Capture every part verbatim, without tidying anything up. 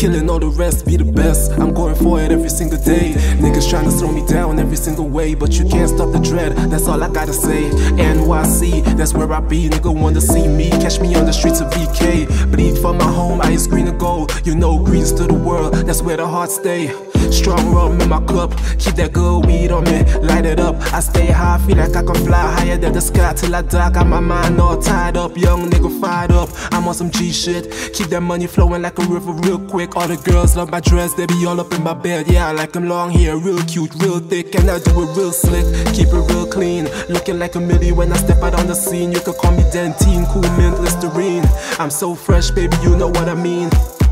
killing all the rest, be the best. I'm going for it every single day. Niggas trying to slow me down every single way, but you can't stop the dread, that's all I gotta say. N Y C, that's where I be. Nigga wanna see me, catch me on the streets of B K. Bleed for my home, ice green and gold. You know greens to the world, that's where the heart stay. Strong rum in my cup, keep that good weed on me, light it up. I stay high, feel like I can fly higher than the sky till I die. Got my mind all tied up, young nigga fired up. I'm on some G shit, keep that money flowing like a river real quick. All the girls love my dress, they be all up in my bed. Yeah, I like them long hair, real cute, real thick, and I do it real slick. Keep it real clean, looking like a milli when I step out on the scene. You could call me Dentine, cool mint, Listerine. I'm so fresh, baby, you know what I mean.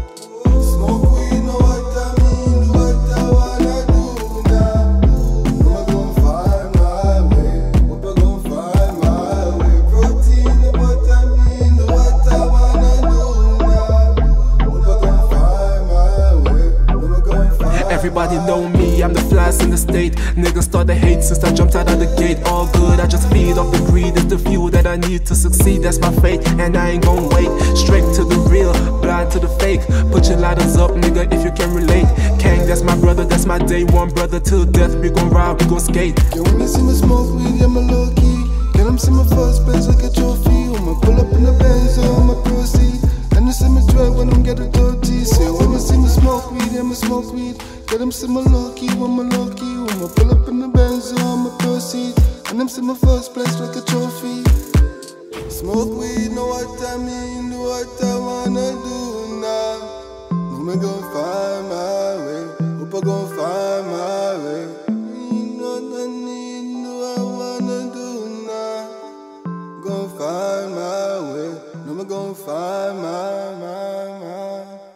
Everybody know me, I'm the flyest in the state. Niggas start to hate since I jumped out of the gate. All good, I just feed off the greed. It's the fuel that I need to succeed, that's my fate. And I ain't gon' wait, straight to the real, blind to the fake. Put your lighters up, nigga, if you can relate. Kang, that's my brother, that's my day one brother. Till death, we gon' ride, we gon' skate. Yo, when you see me smoke weed, I'm a low key. Get them see my first place like a trophy. I'ma pull up in the Benz, I'ma proceed. And you see me drive when I'm getting dirty. Say when you see me smoke weed, I'ma smoke weed. Get them see my low key, when my low key. I'ma pull up in the Benz, I'ma proceed. And them see my first place like a trophy. Smoke weed, know what I mean, do what I wanna do now. Know me gon' find my way, hope I gon' find my way. Need what I need, do what I wanna do now. Gon' find my way, know me gon' find my, my, my.